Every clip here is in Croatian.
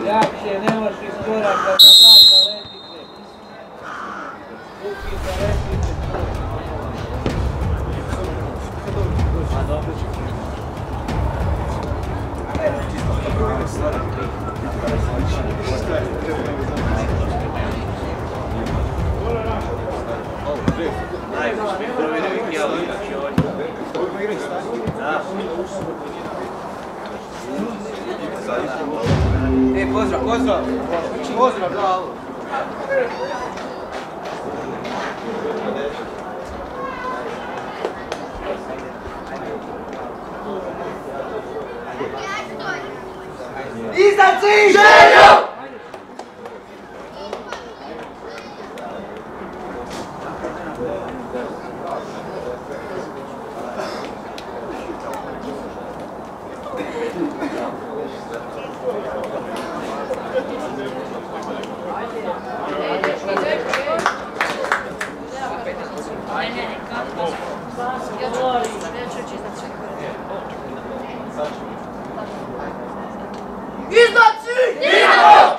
Jakše, nemoš iz koraka, da zaista letite. Ukite, letite. A dobro ću. Pozdrav, pozdrav! Pozdrav, bravo! Iznad svih! Željo! Iznad svih! Dinamo!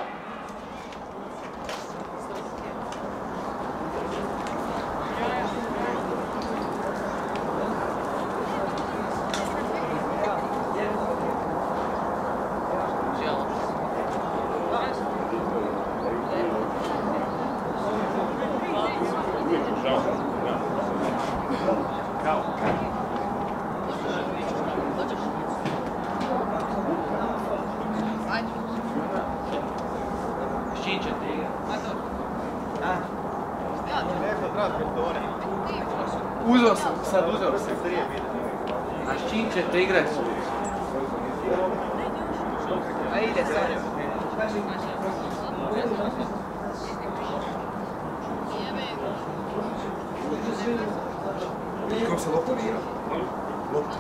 Uzeo sam, sad uzeo sam. A s čim ćete igrati? A ide sad. Kako se lopta igra? Lopta.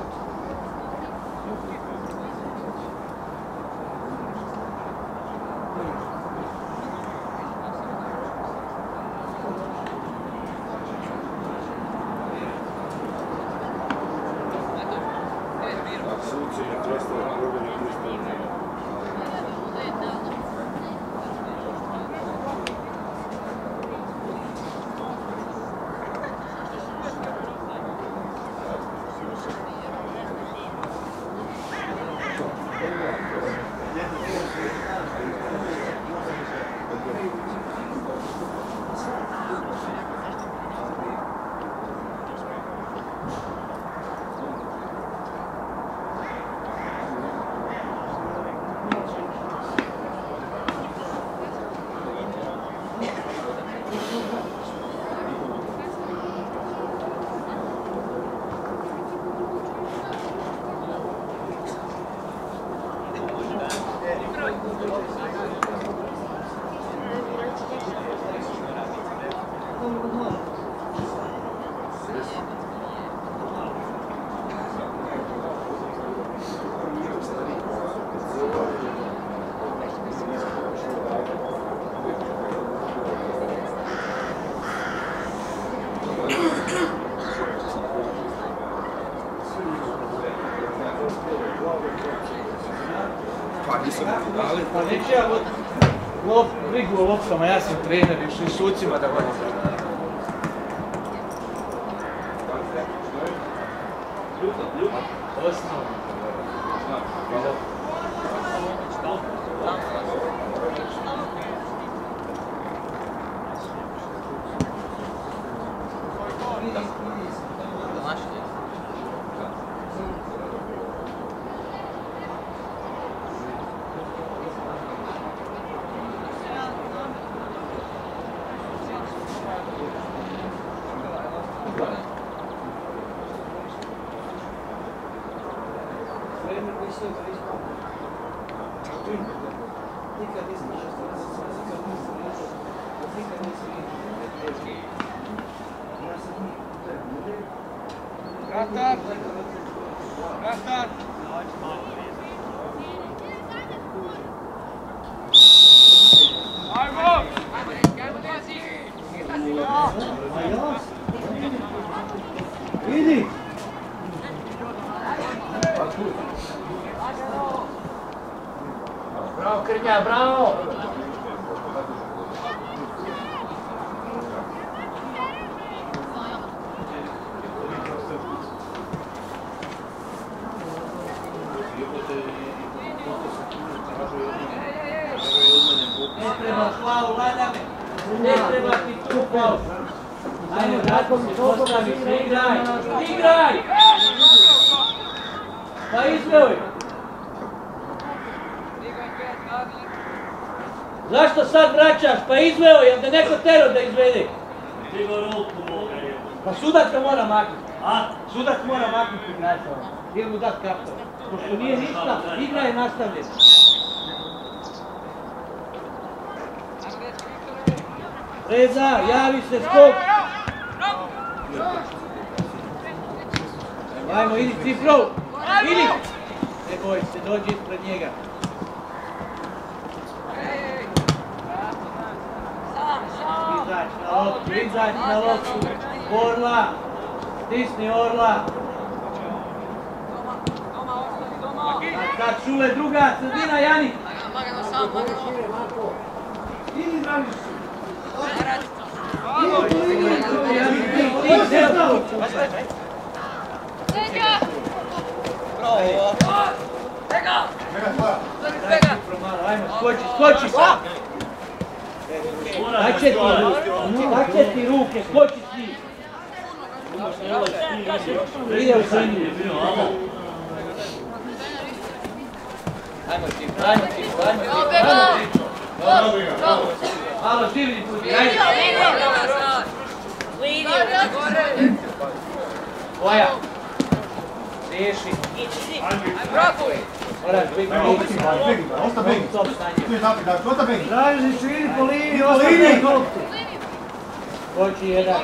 Pa neću ja brigu o loptama, ja sam trener, išli sucima da vodim. Osnovno. Kratar! Kratar! Ajmo! Idi! Bravo Krnja, bravo! Ne treba slavu, Ladane! Ne treba ti tu pol! Ajde, tako mi postavi se, igraj! Igraj! Pa izvoj! Zašto sad vraćaš? Pa izveo, jel da neko tero da izvede? Pa sudac ga mora maknuti. Sudac mora maknuti igrača. Ili mu dat karton. Pošto nije ništa, igra je nastavljena. Reza, javi se, skok! Ajmo, idi Cipro! Idi! Ne boj se, dođi ispred njega. Izać na loptu, Orla, stisni Orla. Sad Šule, druga sredina, Jani. Idi, Dragiš. Ajmo, skoči! Daj će ti ruke, skoči s njim! Ide u srednju. Ajmo Cipro, ajmo Cipro. Malo življi puti, ajde! Boja! Riješi! Moraš biti ruci. Osta begi. Osta begi. Dražić, idi po liniji, osta begi. Skoči jedan.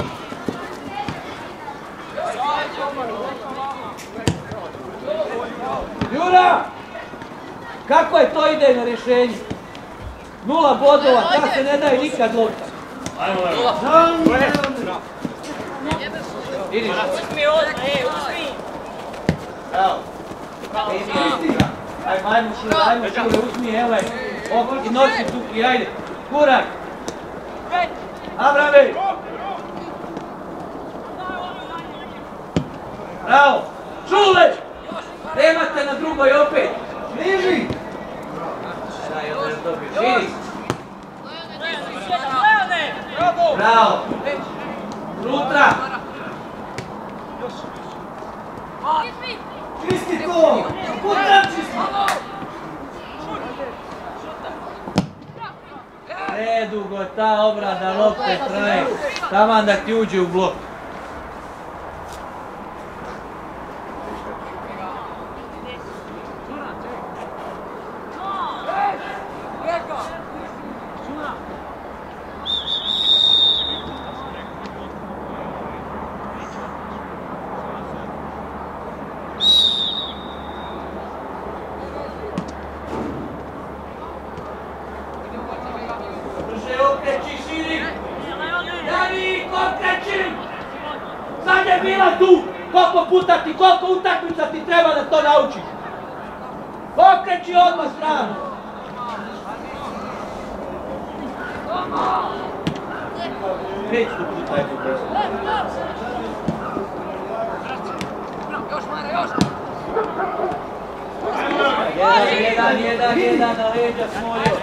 Jura! Kako je to idejno rješenje? 0 bodova, ta se ne daje nikad lopta. Idi. Uzmi odmah, uzmi! Bravo. Ajmo Šule, uzmi, evo je. I nosi tu, ajde. Kurak. Abrame. Bravo. Šule! Nemate na drugoj opet. Niži. Idi. Bravo. Unutra. Čisti to! Kuda čisti? Predugo ta obrada lopte traje. Taman da ti uđe u blok. Koliko utakmica ti treba da to naučiš? Okreći odmah stranu! 500 puta je to. Jedan na leđa smolio.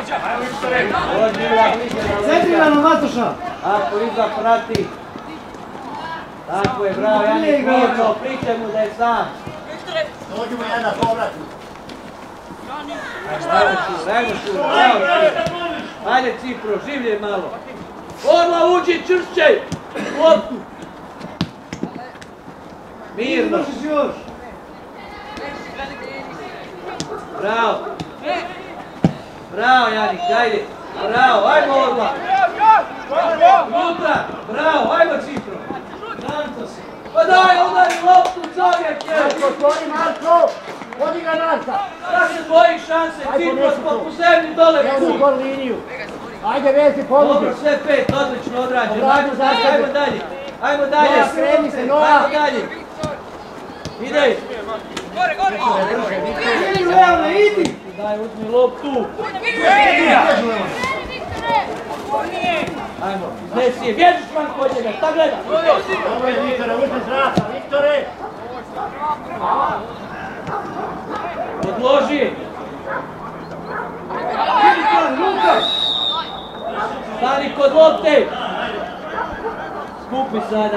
Centrira na Matoša! Ako iza prati. Tako je, bravo, Janik, mirno, pričaj mu da je sam. Dođimo jedan povrat. Ajmo Šule, bravo Šule. Ajde Cipro, življe malo. Orla uđi, čvršće! Loptu! Mirno. Bravo. Bravo Janik, ajde. Bravo, ajmo Orla. Unutra, bravo, ajmo Cipro. Pa daj, udari loptu, čovjek je! Otvori Marko! Vodi ga Narka! Da se bojiš šanse, Cipro, po zemlji dole Evo put! gol liniju! Ajde vezi, pomodi! Dobro, sve 5, odlično odrađeno. Ajmo dalje! Ajmo dalje! Nova, kreni se, Nova! Ajmo dalje! Idej! Idi, Leone, idi! Daj, uzmi loptu. Ajmo, iznesi je, bježiš van kod njega, šta gleda? Dobro je Viktore, uzmi zraka, Viktore! Odloži. Stani kod lopte. Skupi sada.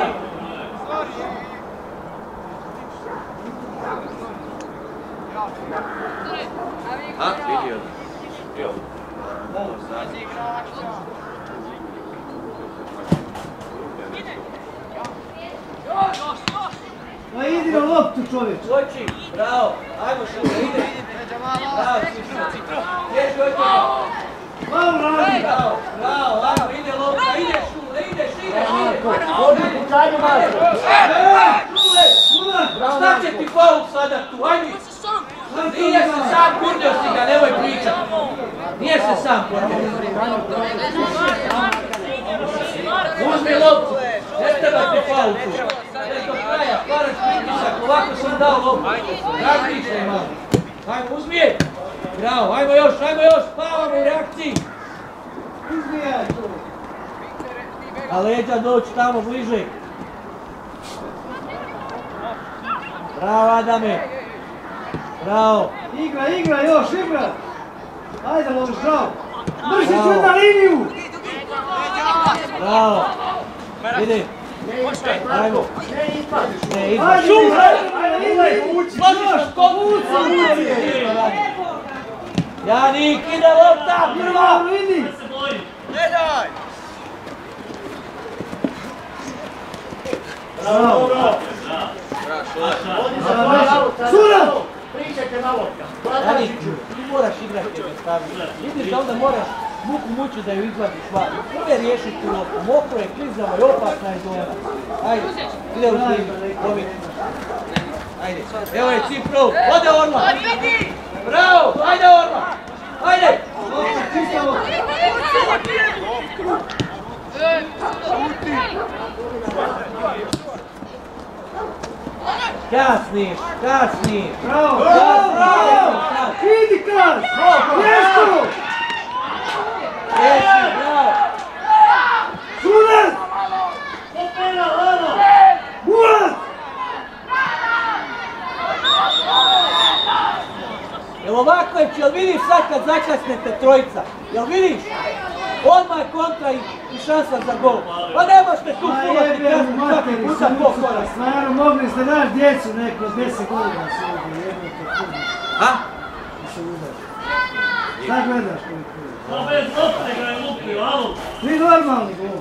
A, vidio. Pa idi na loptu, čovječ. Oči, bravo. Ajmo Šuka, ide. Bravo, Cipro. Bježi od njega. Malo radi. Bravo, bravo, ajmo, ide lopta, ide Šule, ideš. Odi pucanje, Marko! Šta će ti faul sada tu, ajde. Nije se sam kurnio si ga, nemoj pričat. Nije se sam kurnio. Uzmi loptu, ne treba ti faul tu. Ne do kraja, paraš pritisak, ovako sam dao loptu. Razmišljaj malo. Ajmo, uzmi je. Bravo, ajmo još, spavamo u reakciji. Izbijaj tu. A leđa doći tamo bliže. Bravo Adame. Bravo. Igra, još igra. Ajde, loviš, bravo. Drži ću na liniju. Bravo. Ide. Ajmo. Ne, ide. Ajde, Složiš nas kod Janik, ide lopta, prva. Idi. Bravo! Sura! Pričajte malo! Janik, ti moraš igrati jednostavno. Vidiš da onda moraš muku mući da ju izvadiš van. Uvijek riješiti tu loptu. Mokro je, klizavo i opasna je zona. Ajde, ide u tim. Ajde, evo je Cipro, ode Orla! Bravo, ajde Orla! Ajde! Kasniš! Bravo! Idi Kras! Jesko! Jesi, bravo! Sunac! Murat! Jel ovako je, jel vidiš sad kad zakasnete trojica? Jel vidiš? Odmah je kontra i šansa za gol. Pa nemaš te tu fulati kasni svaki puta po korak. Stvarno, mogli ste daš djecu neko 10 godina se ovdje, jedno to puno. A? I se udaš. Šta gledaš koliko je? Pa bez lopte ga je lupio, alo! Ti normalni gol.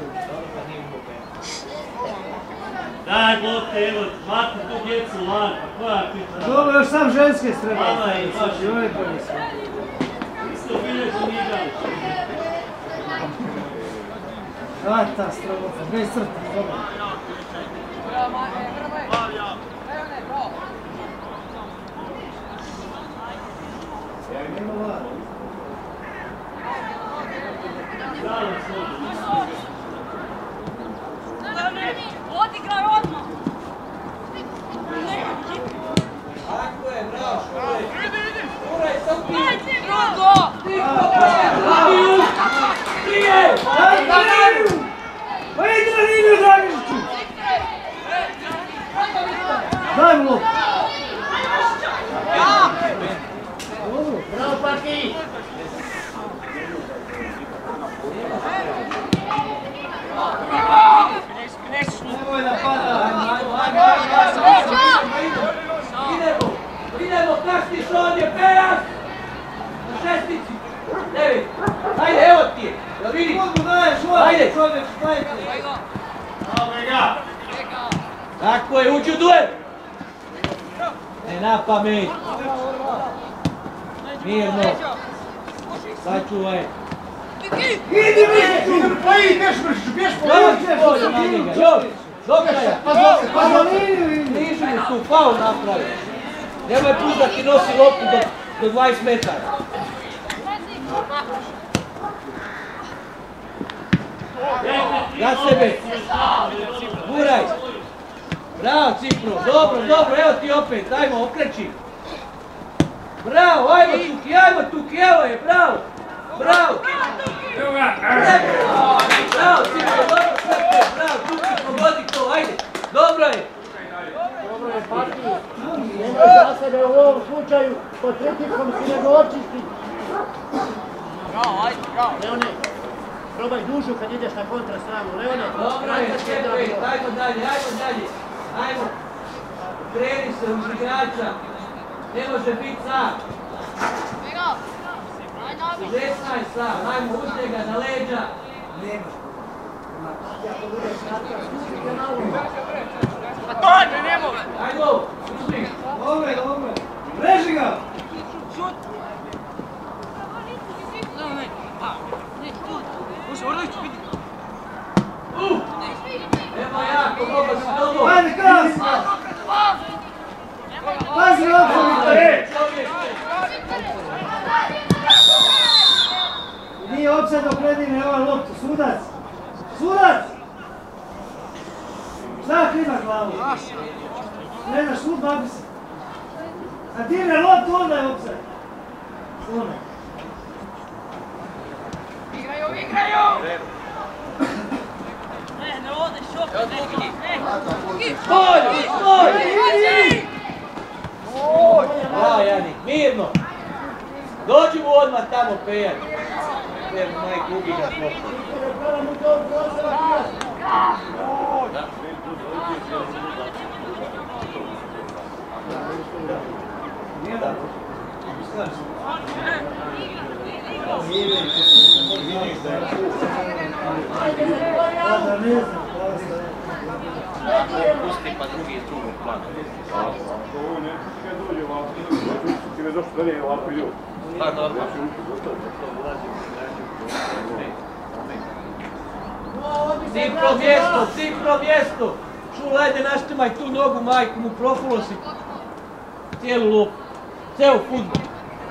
Daj lopte, evo, makni tu djecu van, pa koja pita? Dobro, još sam ženske streba. Mama je, Znači, ovo je prvi sve. Isto bilježu igrali. Aj, ta strogofa, bez crta, dobro. Nema vlada. Zdravo složi. Odigraj odmah! Tako je, bravo, Šuraj. Šuraj, sam prije. Drugo! Prije! Daj na liniju! Pa idi na liniju, Dragišiću! Daj mu loptu. Dobro. Bravo, Paki! Nemoj da pada. Idemo, kastiš ovdje, Pejas! Na šestici. 9. Ajde, evo ti je. Jel vidiš? Koliko daješ ovdje, Ajde. čovječ, dajte. Tako je, uđi u duel! Ne na pamet. Mirno. Sačuvaj. Idi mi! Pa idi, bješ bržiću, bješ po Još bolje na njega, još! Do kraja! Pa na liniju idi! Niži mi tu, faul napravi. Nemoj put da ti nosi loptu do 20 metara. Na sebe! Guraj! Bravo Cipro, dobro, evo ti opet, dajmo, okreći! Bravo, ajmo Tuki, evo je, bravo! Bravo! Bravo, Cipro, dobro sve, bravo, Tuki, pogodi to, ajde! Dobro je! Dobro je, Pati. Nemoj za sebe u ovom slučaju pod pritiskom si nego očisti. Bravo, ajde, bravo. Leone, probaj dužu kad ideš na kontra stranu. Leone, Dobro je, čekaj, ajmo dalje. Ajmo. Kreni se uz igrača. Ne može biti sam. 16 sam, ajmo uz njega na leđa. Pa to ajde, ne može. Ajmo, uzmi. Dobre. Reži ga! Šut. Može, Orlić, vidi. Evo jako, mogu si dobro. Ajde, kas! Pazi na opšte! Nije opšte dok predine ovaj loptu, sudac! Sudac! Šta klima glavu? Ne daš šut, babi se. A dirne loptu, onda je opšte. Slone. Igraju! Ne odeš, opet neki. Stoj! Bravo, Janik, mirno. Dođi mu odmah tamo pejat. Jer majku ubi ga slopno. Pusti pa drugi iz drugog plana. Ovo ne kad dođe ovako, ti me došli da nije ovako ljudi. Pa normalno. Cipro mjesto! Šul, ajde naštimaj tu nogu, majku mu profulo si cijelu lupu. Ceo fudbal.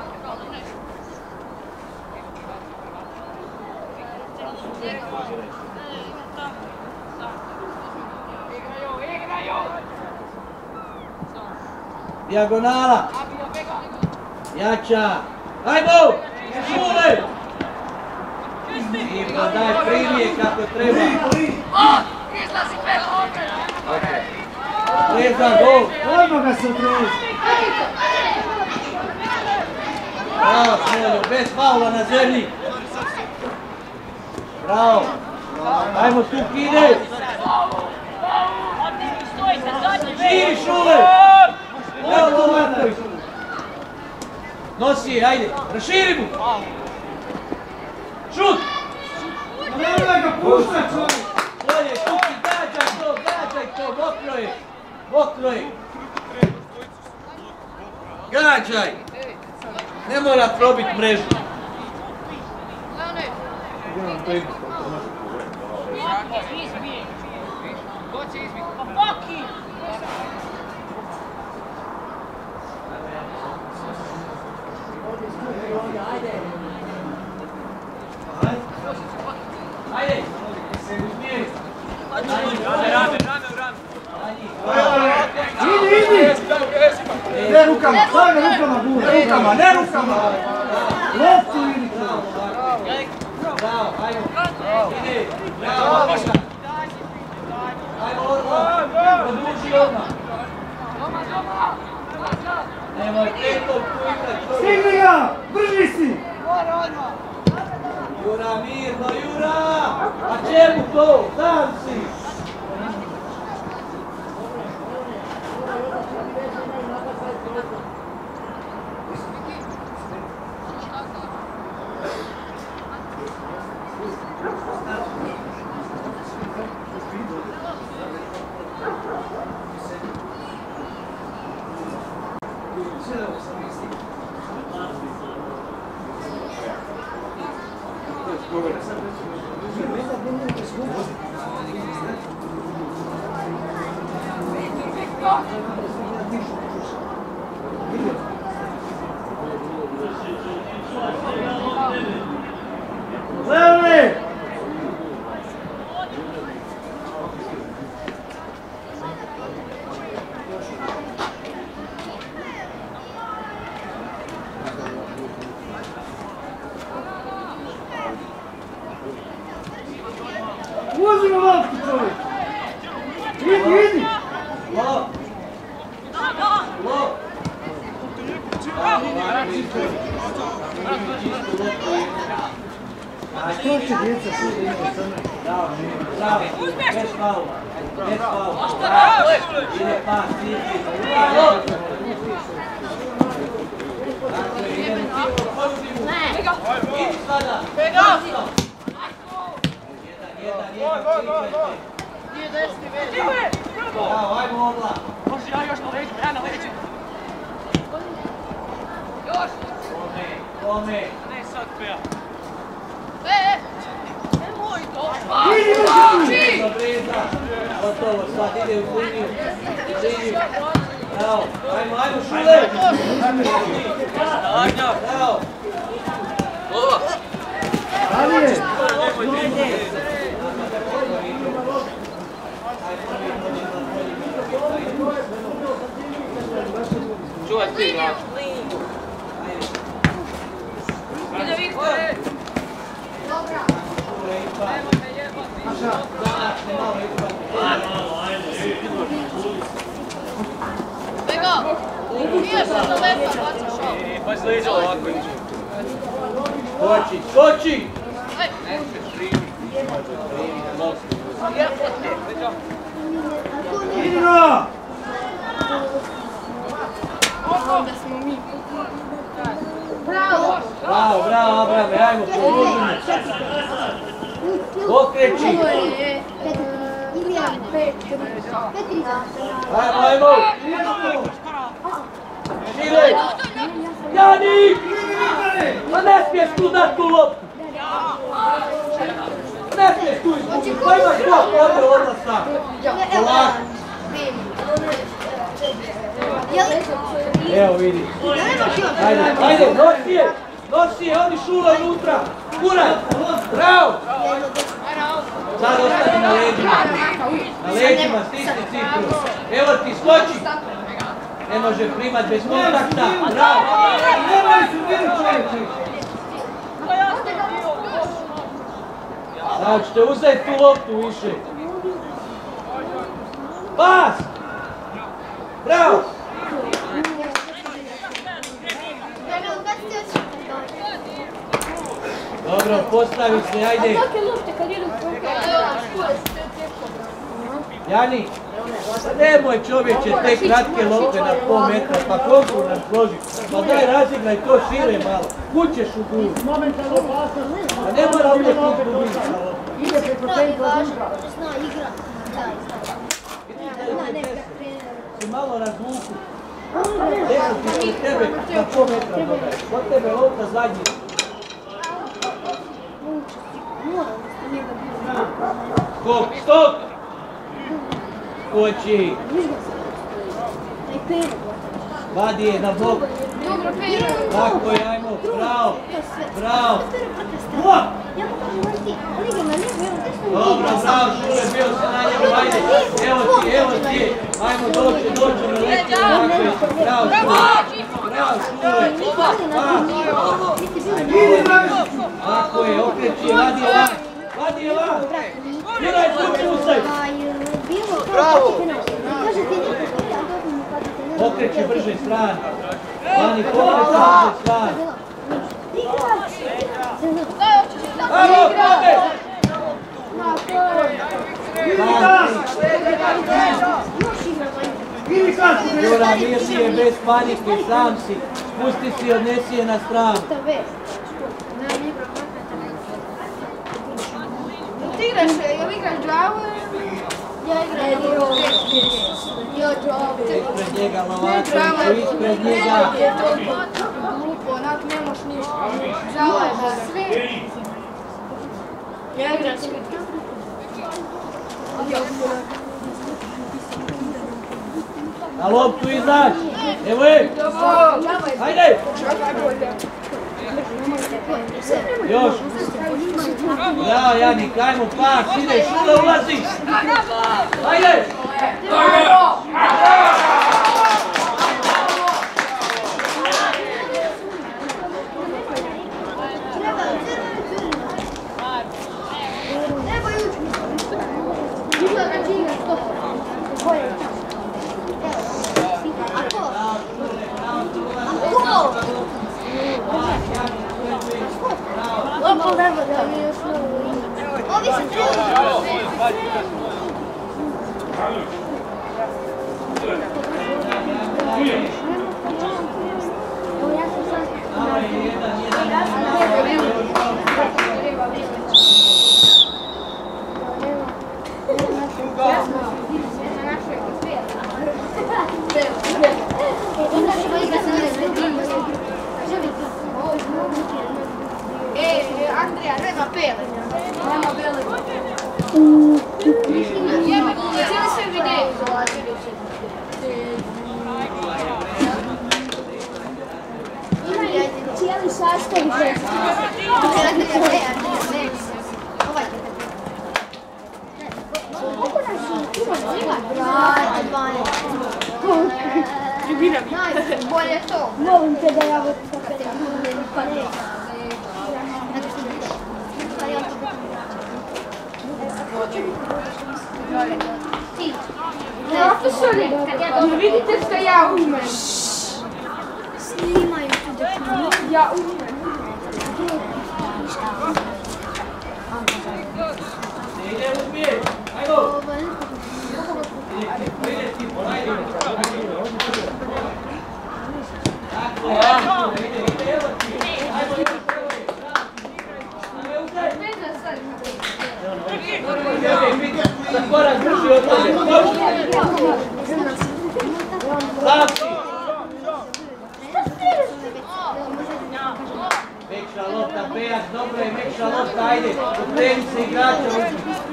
Dijagonala! Jača! Ajmo! Šule! Cipro, daj primije kako treba. Izlazi Pedro! Trezan, gol! Odmah ga se otrezi! Bravo, Smoljo, bez faula na zemlji. Bravo. Ajmo tu kide. Širi, Šule. Evo to Marković. Nosi je, ajde. Raširi mu. Šut. Nemoj ga puštat, čovjek! Bolje, Kuki, gađaj to. Mokro je. Gađaj. Ne mora probit mrežu. Ajde. Idi! Ne rukama, stavi rukama, bude! Rukama, ne rukama! Loptu idi! Bravo, ajmo. Ide. Bravo. Ajmo odmah. Produži odmah. Nemoj petom tu igrat. Stigni ga! Brži si! Jura, mirno, Jura! A čemu to? Sam si! Leone! uzmi loptu čovjek. Idi. Lop. Lop. A što će djeca sudi imati sa mnom? Bravo, bravo. Bez faula. Bez faula. Ide pas, lop. Idi sada. Bravo, ajmo Obla. Može ja još na leđu, ja na leđu. Još. Kome. Ne sad peja. Nemoj to. Breza. Gotovo, sad ide u liniju. Bravo, ajmo Šule. Bravo. Ali je. Čuvaj ti, Laš. Ide Viktore. Bego, nije se za lepa, bacaš ovo. Pa se leđa ovako. Skoči, skoči! Idino! Bravo, bravo, Abrame, ajmo, podružimo. Pokreći! Ajmo, ajmo! Šire! Jani! Pa ne smiješ tu dat tu loptu! Ne smiješ tu izgubiti, pa imaš loptu, ovdje odlaz sam. Polako. Evo vidi. Ajde, ajde, nosi je, oni Šula unutra. Kuraj, bravo! Sad ostani na leđima. Na leđima, stisni cipru. Evo ti, skoči. Ne može primat bez kontakta. Bravo! Nemoj su bili čovječi! Sad ćete uzeti tu loptu više. Pas! Bravo! Dobro, postavi se, ajde. Jani, nemoj čovječe te kratke lopte na pol metra, pa koliko nam složi. Pa daj razigraj to šire malo. Kućeš u gulu. Momentalno opasnost. A ne mora uvijek izgubiti na loptu. Ide preko centra Luka. Si malo razvuku. Evo ti kod tebe na pol metra dodaj. Kod tebe lopta zadnji. Skok, stop! Skoči! Vadi je na bok. Tako je, ajmo, bravo, bravo. Dobro, bravo, Šule, bio se na njemu, ajde. Evo ti, ajmo doći na leću. Bravo, Šule, bravo, Šule. Tako je, okreći, vadi je van. Biraj, pusti. Bravo. Pokreći brže strane. Vani, pokreći brže strane. Ajmo, kode! Jura, mirnije, bez panike, sam si. Pusti si, odnesi je na stranu. Ti igraš, jel igraš džavu? Ja igram Ispred njega, Lovakoviću, ispred njega. je to glupo, onak ne moš ništa. Džava je za sve. Ja igram sve. Na loptu izaći. Evo je. Ajde. Još. Bravo, Janik, ajmo pas, ide, Šule ulazi. Ajde. Treba jučer. Topol ne bude, mi još novo ime. Ovi se trudi. Andrija, nema pele. Nema pele. Jebe, cijeli sve videje izolazili se. Cijeli sastav žesti. Ovaj. Koliko nas ima? Brate, 12. Tribina mi. Bolje to. Molim te da ja vod popere. Pa ne. Profesori, ne vidite što ja umem? Snimaju tu da ja umem. Ide uzmije, ajmo! Korak drži od tebe, Lapsi! Mekša lopta, Bejac, dobro je, mekša lopta, ajde, ukreni se igrača.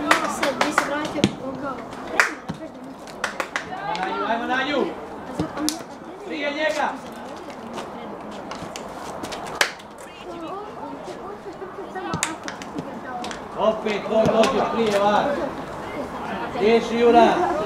Ajmo na nju! Prije njega! Opet tvoj dođe prije vas. Riješi Jura.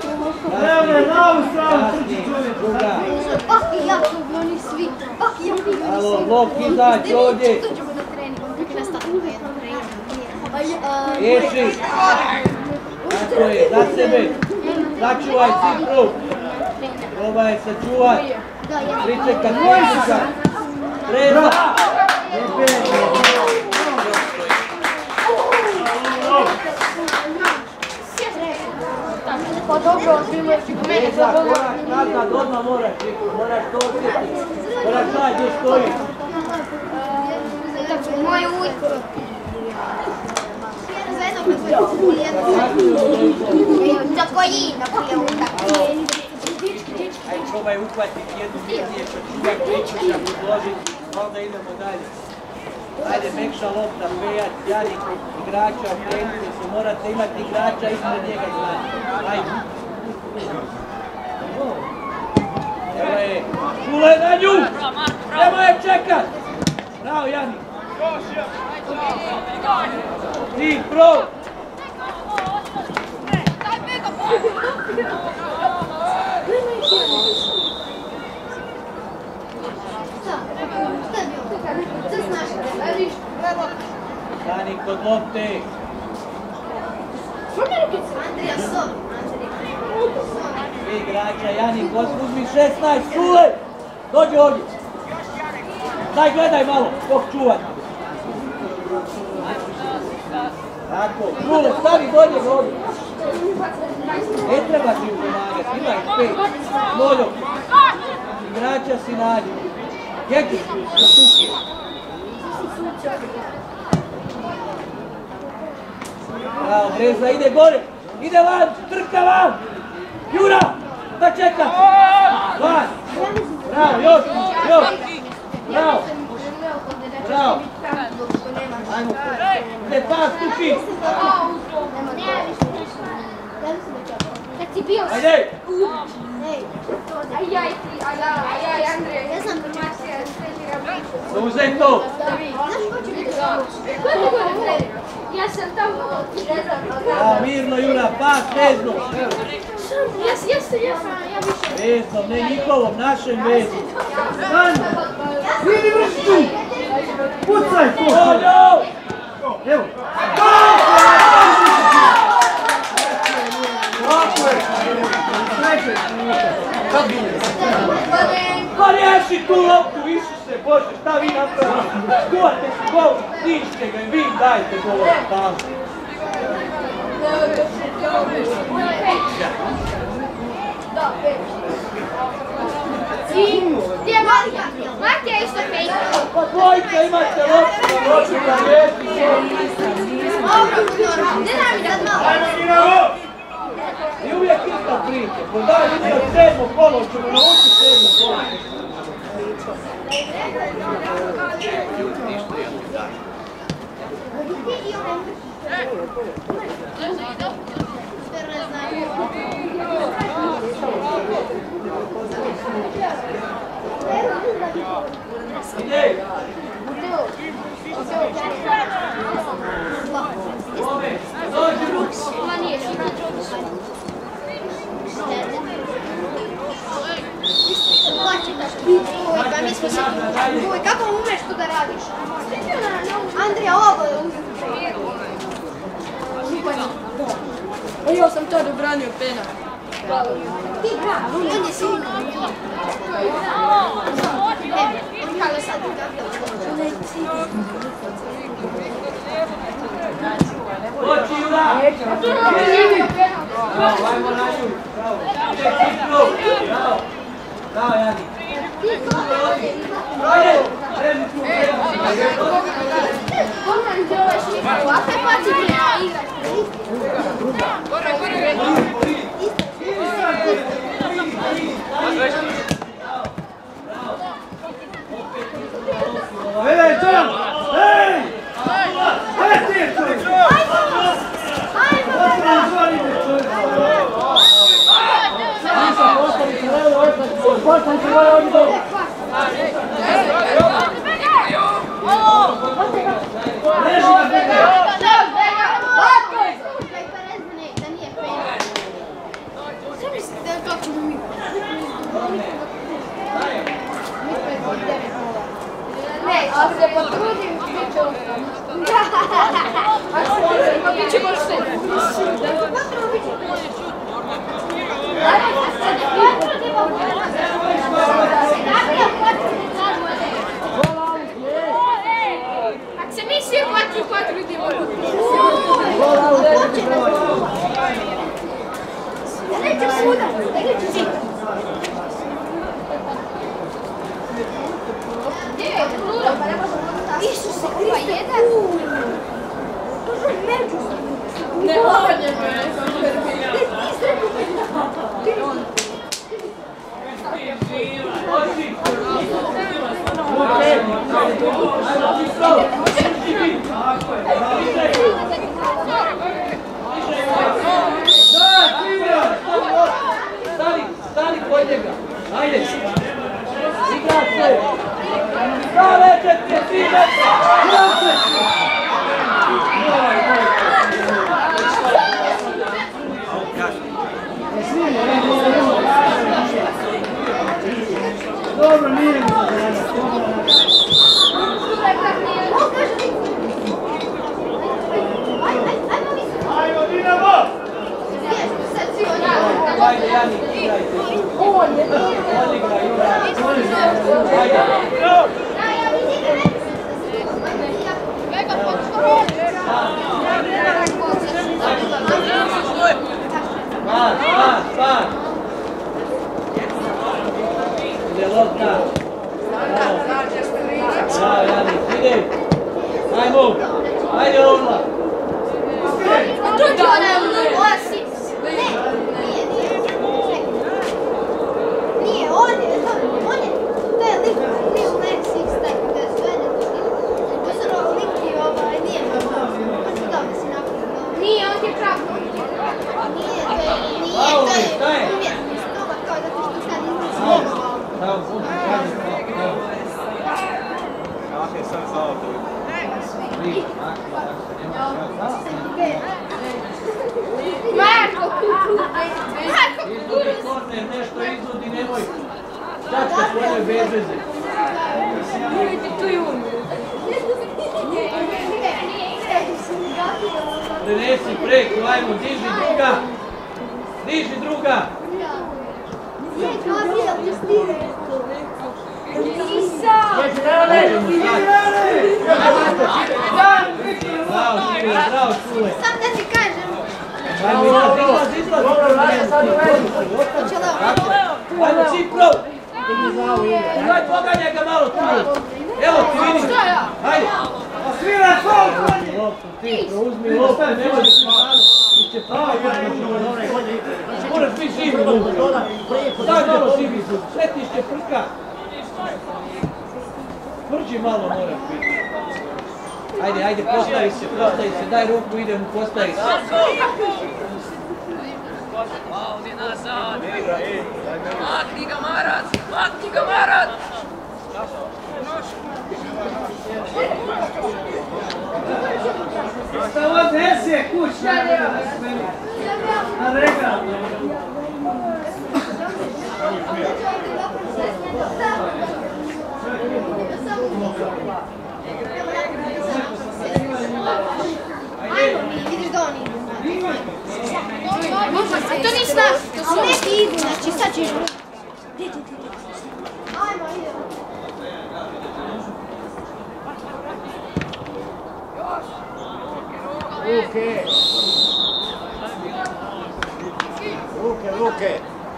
Kasni, druga. Baki jako bi oni svi. Baki jako bi oni svi. Alo, Lok izaći ovdje. Dođemo na trening, on bi nastavio jedno trening. Riješi. Tako je, za sebe. Sačuvaj cifru. Probaj je sačuvat. Pričekat Kojića. Treba! Pa dobro, bilo je ti mene za ovo. Korak nazad, odmah moraš to osjetiti. Moraš znati gdje stoji. Moj ujko. Za Kojina prije utakmice. Ajde, probaj uhvatiti jednu bitnije, počuvaj Kojića, podložiti, onda idemo dalje. Ajde, mekša lopta, Bejac, Janik, igrača, okrenite se, morate imati igrača ispred njega znati. Ajde. Evo je, Šule na nju! Nemoj je čekat! Bravo, Janik! Ti, pro! Janik kod lopte! Andrija, sob. Svi igrača, Janik, uzmi 16, Šule! Dođi ovdje! Daj, gledaj malo, kog čuvaj! Tako, Šule, stavi dolje ovdje! Ne treba ti ju pomagati, ima ih 5. Moljo, igrača si nađi. Gdje sa Suki? Bravo, Breza, ide gore! Ide van, trka van! Jura, da čeka! Van! Bravo, još! Bravo! Bravo! Ajmo, ide pas, Suki! Kad si bio... Ajde! Ajaj, Andrija, ja znam počasija, Uzej to! znaš ko će biti dobro? Ja sam tamo, ne znam. Mirno, Jura, pas, vezno! Jeste, ja više. Veznom, ne njihovom, našem veznom! Stani! Vidi vršiti! Pucaj! Oljo! Evo! Pa riješi tu loptu, Isuse Bože, šta vi napravili? Skuvate se gol! dišite ga i vi dajte gol. Gdje je Matija? Matija isto fejka. Dvojka imate loptu na lijepi. Ne nam mi sad malo. Ajmo Dinamo! I uvijek isto priča. Daj ljudi od 7. kolo, ćemo naučiti 7. kolo. Ide! Ove, dođi Ruks! Kako umeš to da radiš? Andrija, ovo je Ja sam to dobranio pena. ti gra, on je sigurno. Kako sad? Doći Jura! Bravo, ajmo na nju! Bravo! Ide Cipru! Bravo! Bravo, Jani! Ajde! Rezi tu! Ovako je paci igrati. Hej, Tom! Hej! Hej, ti čovjek! Ne, ako se potrudim, bit će ostalo. Ako bit će baš sve. Ako se mi svi 4-4 idemo. Neće svuda, neće svi. Isuse, kriva jedan. Ne, on je Stani kod njega! Ajde! Igra se! Stavete te svi metra! Igra se! Dobro, nije mi da Ajmo Dinamo! Ajde, Jani, igrajte! Odigra, Jura! Spad! Ide lopta! Bravo, Jani, ide! Ajmo! Ajde, Orla! Tuđi onaj osim. Nije, on je, to je lik, Lil Max X, tako da su jedne to su liki, nije to si napravio. Nije, on je prav. Nije, to je umjetnost, toga kao da ti što sad izmislio. Kako je sam znao to? Marko Kukuruz! Izvodi korner, nešto izvodi, nemoj. Čačka tvoje bez veze. Prenesi preko, ajmo, diži druga. Diži druga. Ježi Rane! Bravo, Šule, bravo, Šule. Sam da ti kažem. Izlaz. Dobro, Rane, sad uvedi. Hoće levo. Ajmo, Cipro. Digni glavu igra. Daj, poganjaj ga malo tu. Evo ti, vidi. Hajde. Sviraj faul, konji! Loptu, Cipro, uzmi loptu, ne možeš malo. Iće pravo, moraš biti živi. Daj malo živi zub, šetište prka. Tvrđi malo moraš biti. Ajde, postavi se, daj ruku, idemo, postavi se. Ovdje nazad! Makni ga Marac! Šta odnese kuća? A reka. Ajmo mi, vidiš da oni idu. To nisi naš, to su neki idu, znači sad ćeš... Ajmo, idemo. Ruke.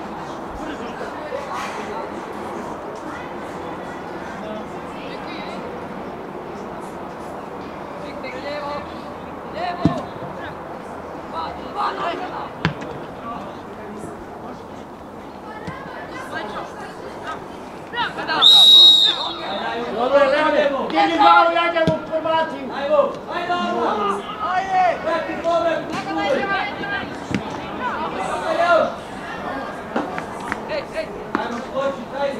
Dobro, Rane, digni glavu, ja idem u formaciju. Ajde! Prati povrek! Ajmo skočit, ajde!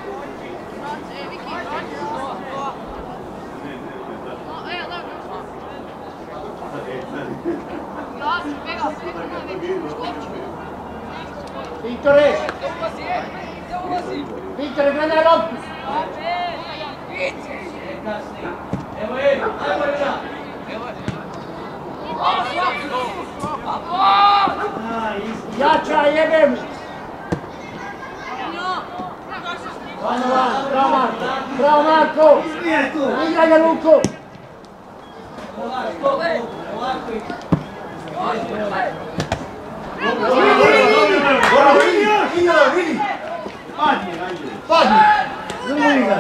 Viktore, gledaj loptu. Evo je, ajmo Juna! Jača, jebem. Bravo Marko. Igraj ga ruku. Padni. Drugi igra.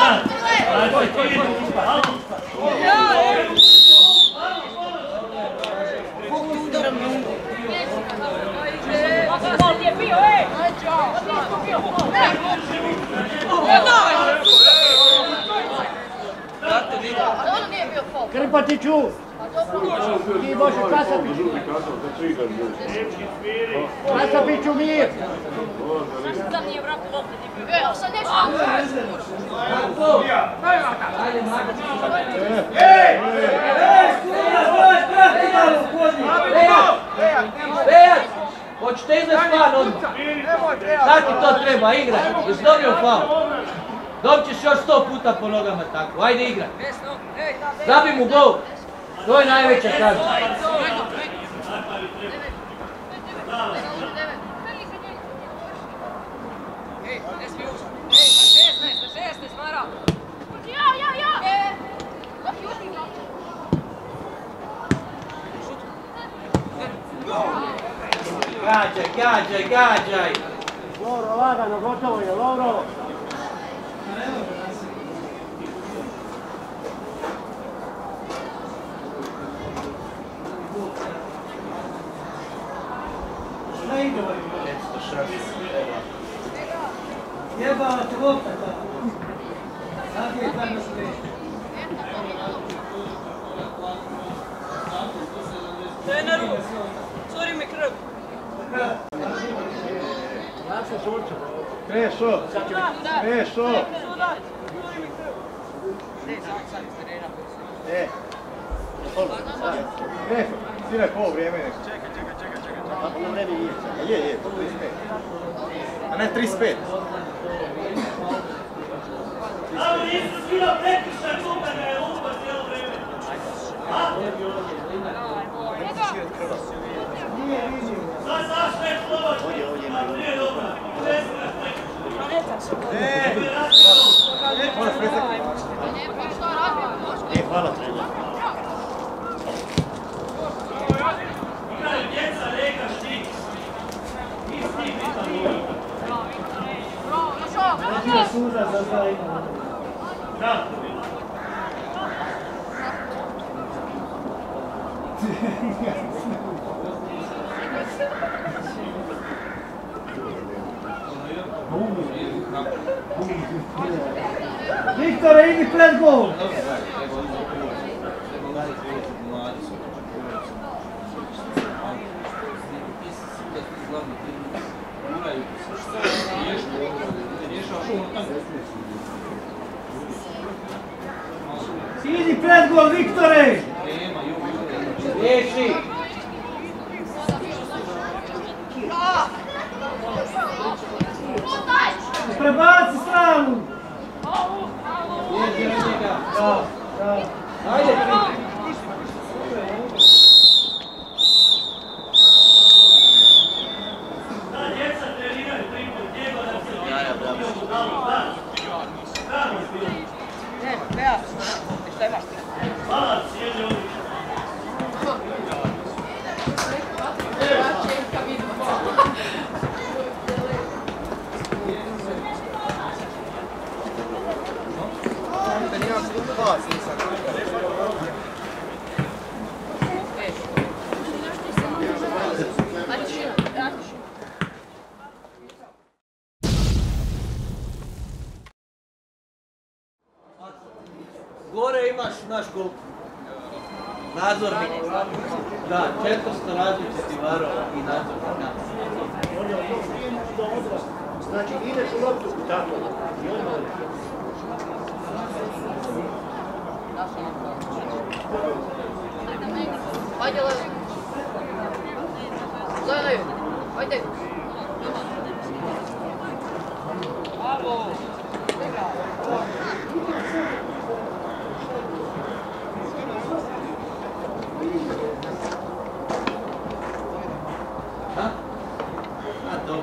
Krpatiću. Ti Bože, Kasapiću. Kasapiću mir. Bejac! Hoćete izlaz plan odmah? Šta ti to treba, igraj? Jesi dobio faul? Dobit ćeš još 100 puta po nogama tako, ajde igraj. Zabi mu gol. To je najveća kazna. Gađaj! Lovro, lagano, gotovo je, Lovro. Šta ide ovaj? Jebala te lopta tako. Sad je tamo sve. Treneru, curi mi krv. Krešo! Krešo, sviraj po ovo vrijeme neko. Čekaj. Je, po 35. A ne 35. Ali nisu svila prekršaj kluba da je lupa cijelo vreme. Sad sve slovo. Ovdje. Nije dobro. Hvala trener. Igraju djeca, reka, štik. Isti bitan. Nećina suza za dva ima. Da. Viktore, idi pred gol! Idi pred gol, Viktore! Riješi! Prebaci stranu! Riješi od njega! Da, da. Ajde, Da, djeca treniraju tripod, njego da se vidimo dalo, da. Bravo, Filip. Hvala, sjedi ovdje. gore imaš naš gol. Nadzornik. Da, 400 različiti varova i nadzornika. Znači ideš u loptu, tako. I odmah. Ajde, levo. Gledaj, ajde. Bravo. Ha? A to.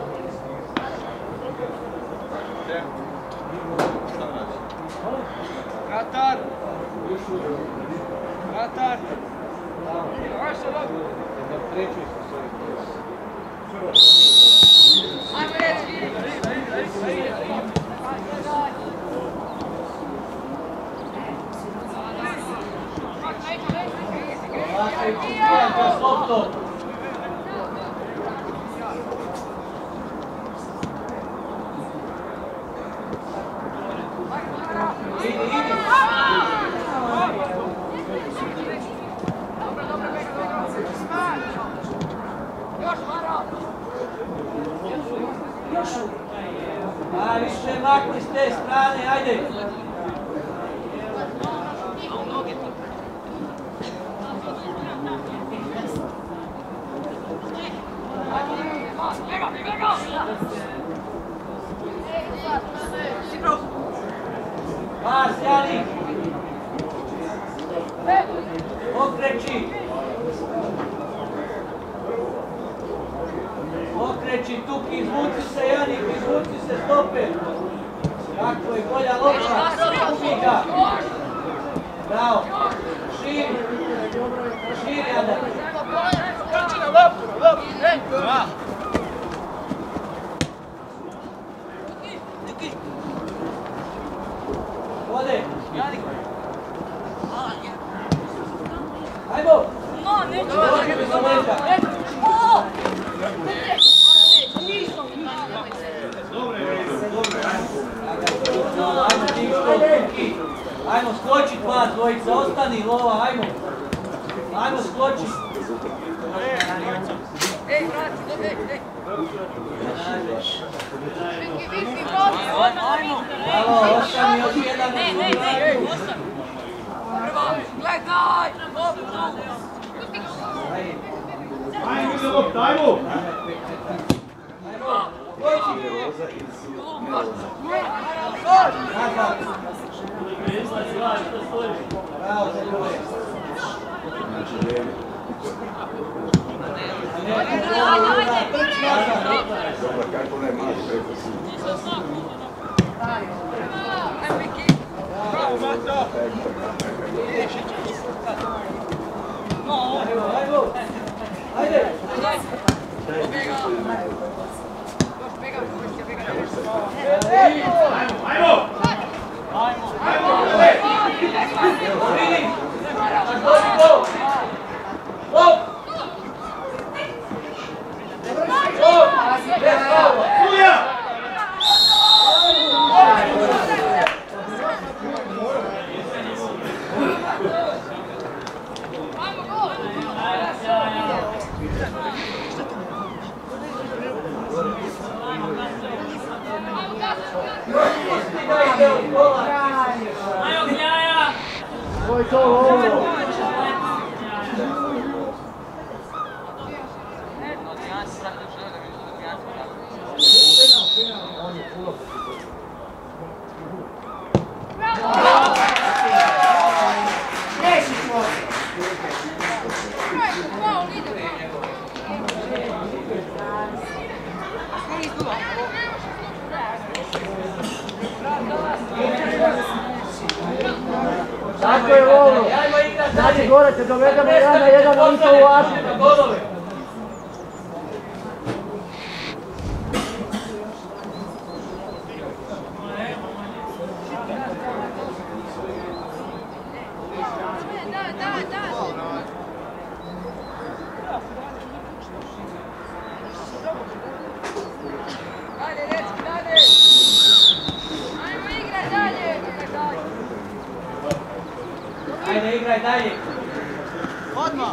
Vratar! Vratar! A više makni s te strane, ajde! Pas, Jani! Okreći! Okreći, Tuki, izvuci se, Janik, izvuci se, stope! Tako je, bolja lopta! Ubi ga! Bravo! Širi! Širi, Adam! Vode! Ajmo! Dođi mi sa leđa! Ajmo ti što, Tuki! Ajmo skočit vas dvojica, ostani lova, ajmo! Ajmo skočit! Ej, vrati, ej! Viki, Halo, ostani još jedan! gledaj! Ajmo mi lopta, ajmo! Ajmo! Skoči! Nazad! Izlazi van, što stoji? Bravo, za ljubav! Dobro, kako ne mali preko. Koji to ovo? Tako je ovo. Znači gore te dovedemo jedan na jedan, oni to ulažu. Ajde, igraj dalje. Odmah.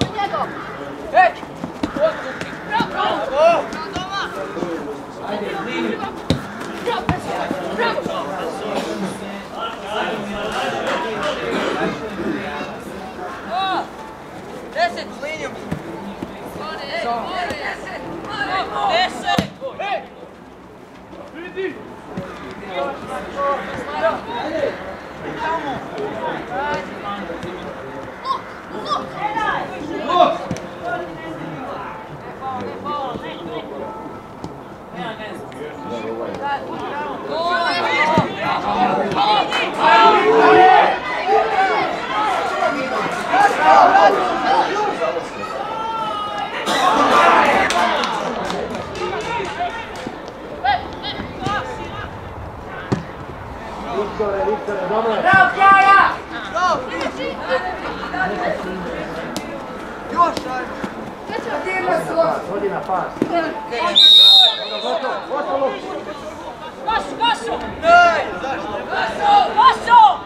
Ajde, zlini. Deset, s linijom. Deset. Viktore, dobro je. Bravo, Kjaja! Još, ajmo. Hodi na pas. Gotovo. Vaso! Vaso!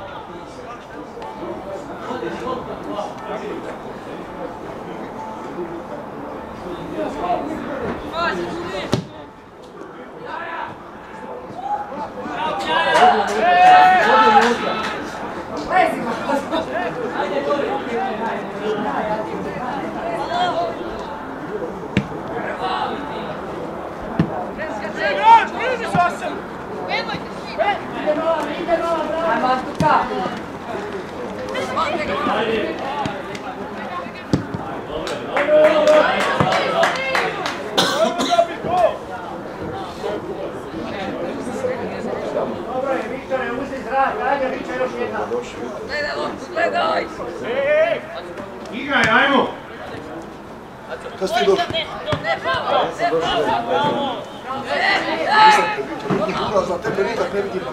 Dobro je, Viktore, uzdi zrak, ajde, Viće još jedna. Gledaj! Igraj, ajmo! Kad ste došli? Nisam za tebe nikak ne vidim.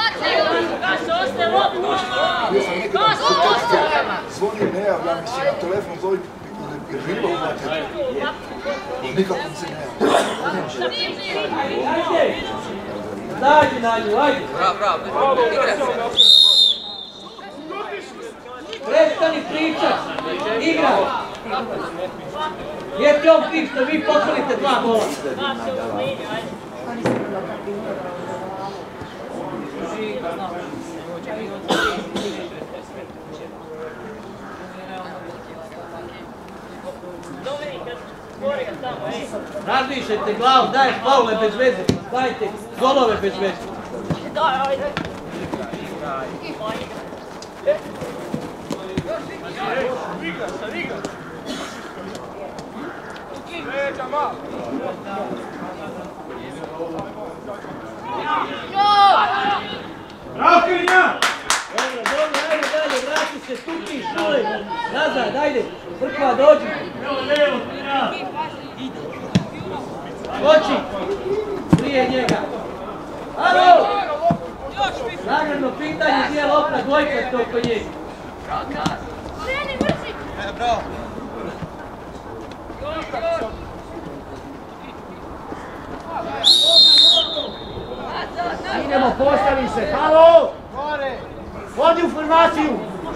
Nisam nikada zvonio, ne javljam mi se na telefon, zovim jer riba u materiju. Nikako mi se ne javljam. Dađi na nju, ajde. Bravo, igraj se. Prestani pričat, igraj. Je ti on kriv što vi posljedite 2 gola. Razmišljajte glavu, daješ faule bez veze, dajte golove bez veze. Bravo, Kirina! Dobro, dobro. se tupiš, šuli. Nazad, ajde. Crkva, dođi. Skoči. Prije njega. Alo! Nagradno pitanje, gdje je lopta, dvojka to oko njega. Kreni, vrši! Bravo. Idemo, postavi se, halo! Vodi u formaciju!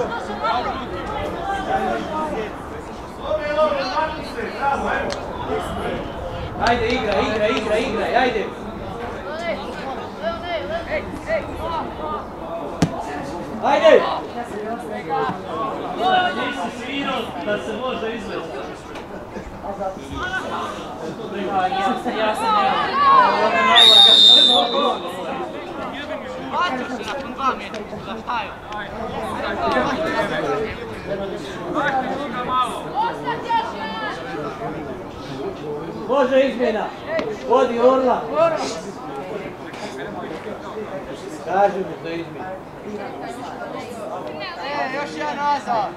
Ajde, igraj, ajde. Ajde! Nisi svirao da se može izvesti. Ja sam Bacio se nakon 2 metra, zaštaju. Može izmjena. Vodi Orla. Kaži mi to izmjena. Još jedan nazad.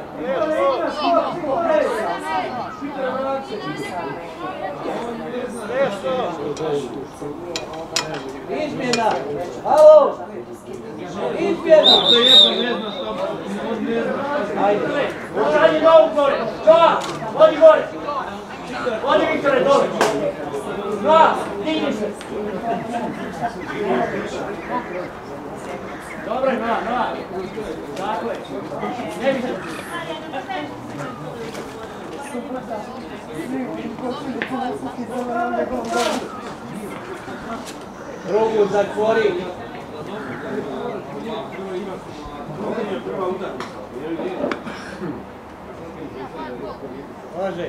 Izmjena. Halo. Izmjena. Ajde. Ajde, novu gore. Čova, vodi gore. Vodi Viktore, dole. Čova, digni se. Dobro, Nova. Tako je. Ne vidim. Drugu zatvori. Može.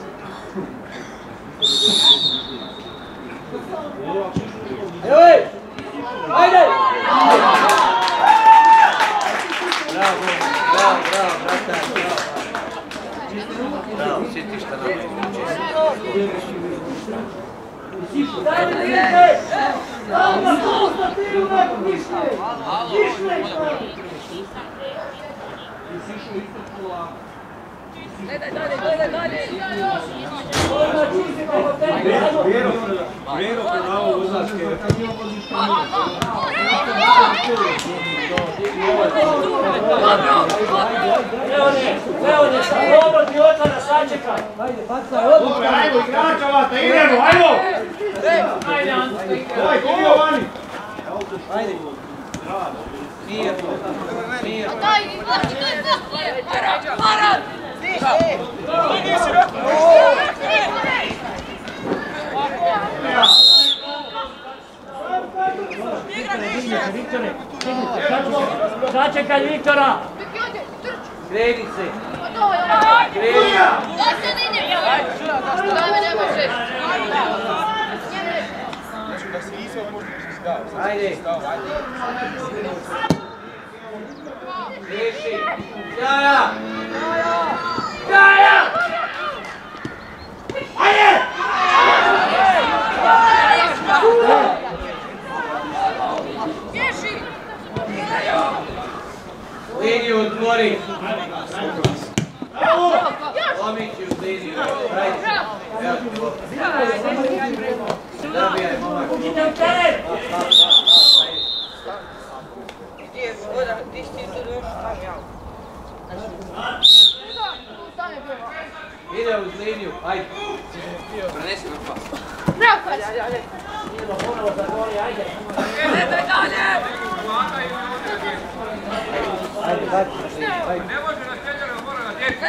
Evo! Ajde! Bravo, bratan, Bravo, sjeti šta nam je uključio. Dajte, vidite! Alma, pusta ti u neku mišlje! Mišlje! Dalje! Ona čisti kako tebi! Vero, pravo vozačke. Leone, dobro ti otvara, sačekaj! ajde, bacaj, odmah! Dobre, ajmo igračavate, idemo, ajmo! Ajde, Anto, Daj, ti Jovani! Ajde! Mir! Daj, vrši, to je poslije! Paran! Viktore, sačekaj Viktora! Kreni se! Kreni! Daj se ninje! Daj me, ne može! Ajde! Riješi! Jaja! Jaja! Ajde! Liniju otvori! Lomići u liniju! Zabijaj, momak! Idite u teren! Ide uz liniju, ajde! Prenesi na pas. Bravo, pas! Idemo ponovo za goli, ajde! Ajde, baci! Ajde! Ne može na sjeđanu, mora na djecu.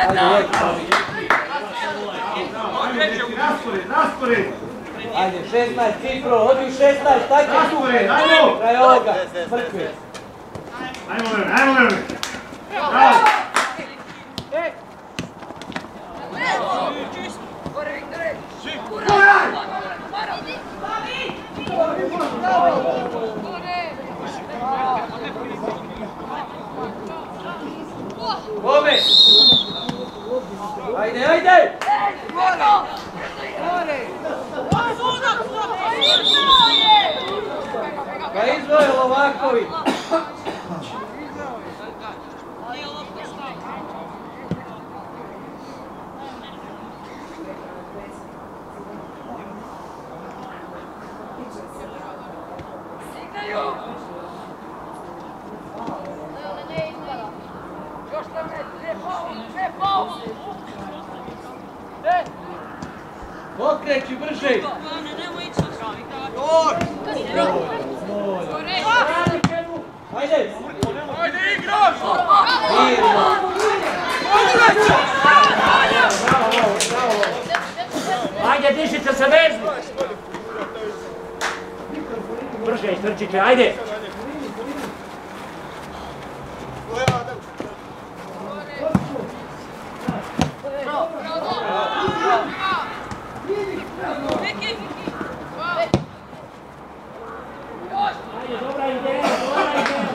Raspored! Ajde, 16, Cipro, odi 16, tako! Raspored, ajmo! Kraj ovoga, mrkve! Ajmo, vreme! Bravo! Kome? Ajde, ajde! Pa izvoje Lovaković! Okreći brže. Ajde. Ajde, igraš! Ajde, dišite se vezu! Brže, trčite, ajde! Dobra ideja, dobra ideja!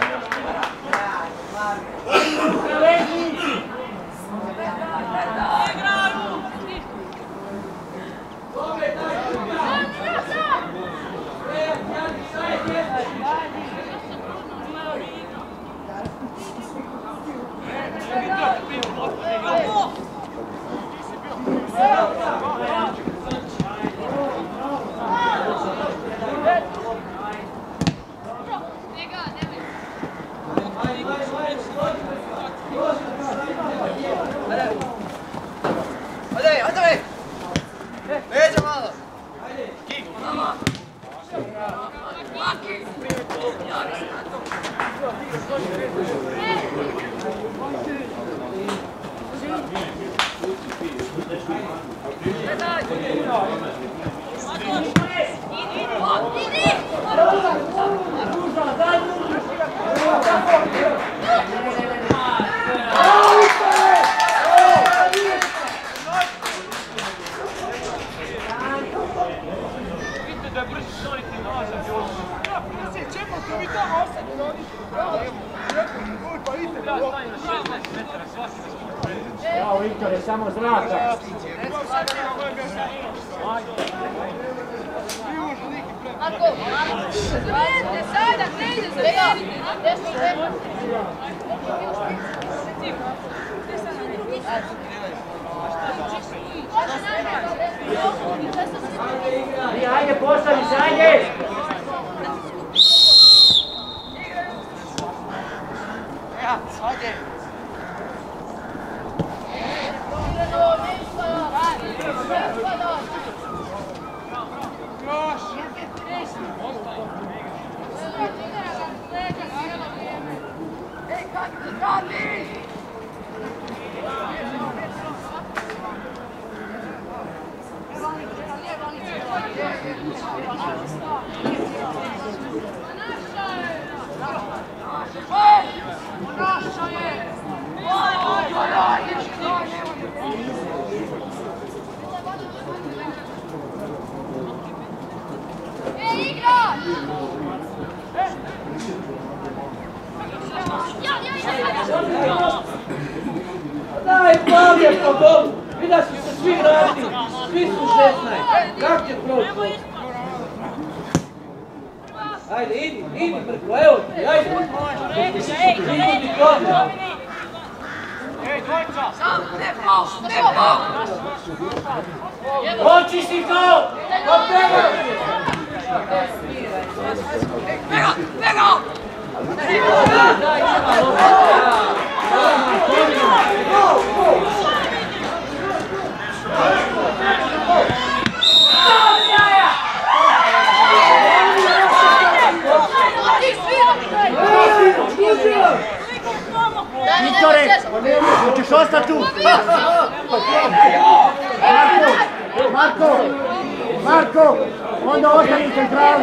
Bravo, Viktore, samo zraka. Marko, zvedite sada, krejde, zvedite. Ajde, postavi se, ajde! Daj, Pavlje, po domu! Vida su se svi vratili, svi su 16. Kako će proći? Ajde, idi Brko, evo ti, ajde! Idi kodno! Očisti to! Viktore, hoćeš ostati tu? Marko, onda ostani u centralu.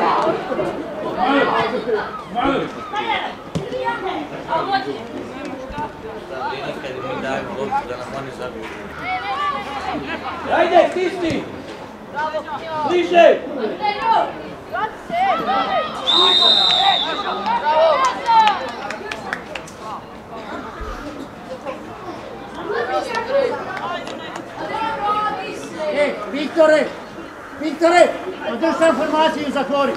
Ajde, stisni! Bliže! Viktore, održi sam formaciju i zatvori.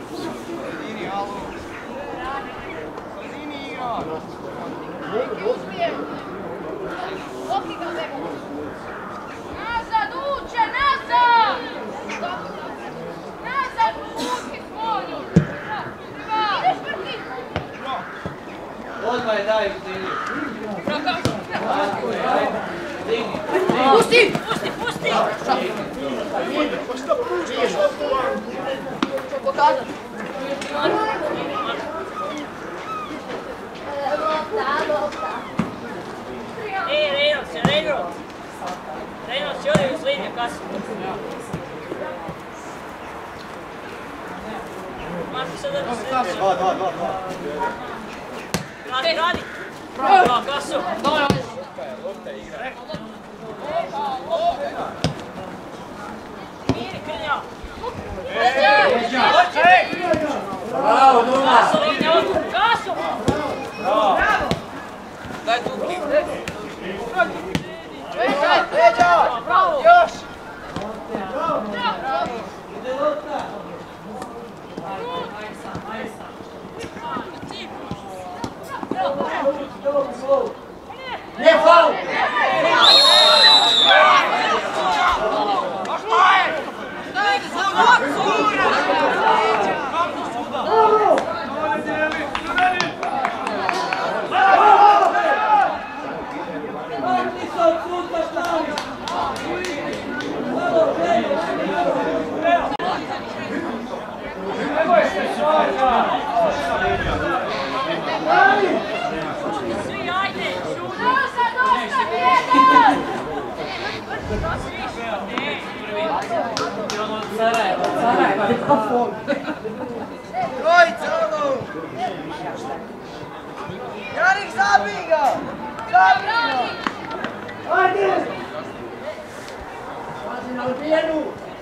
Nazad, uče, nazad! Nazad, uči polju! Ideš vrti! Odmah je daj, Stini. Pusti! pusti! Čo pokazati? Lopta. Reynolds si ode uz liniju kasu. Marko sad da se... Radi! Bravo, kasu! Miri, Krnja! Bravo, Duma! Kasu, linija, kasu! Bravo! Daj tu kip! Bravo! Još! Ide lopta! Ne faul! Svi, ajde! Janik, zabij ga! Zabij ga! Ajde! Pazi na odbijenu!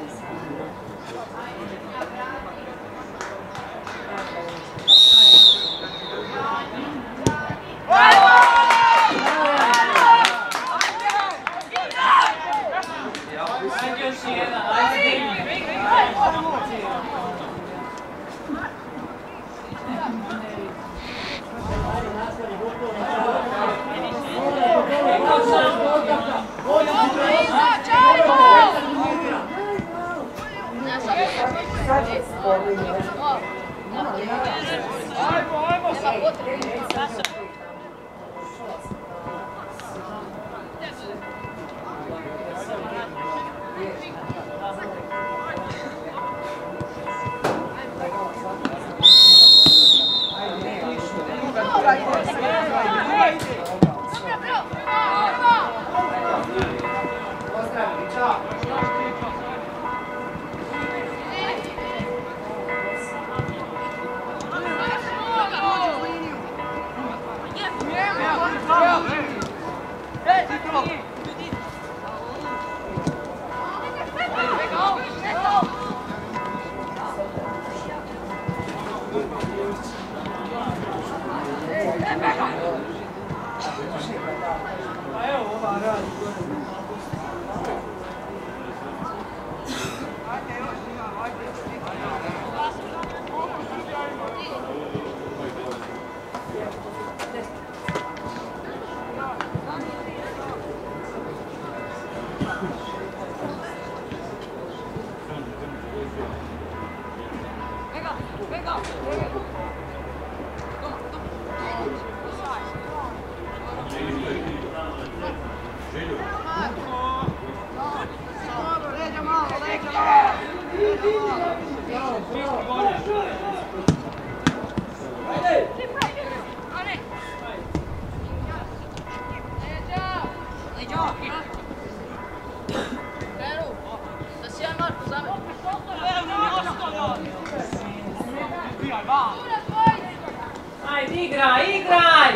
Ajde, igraj!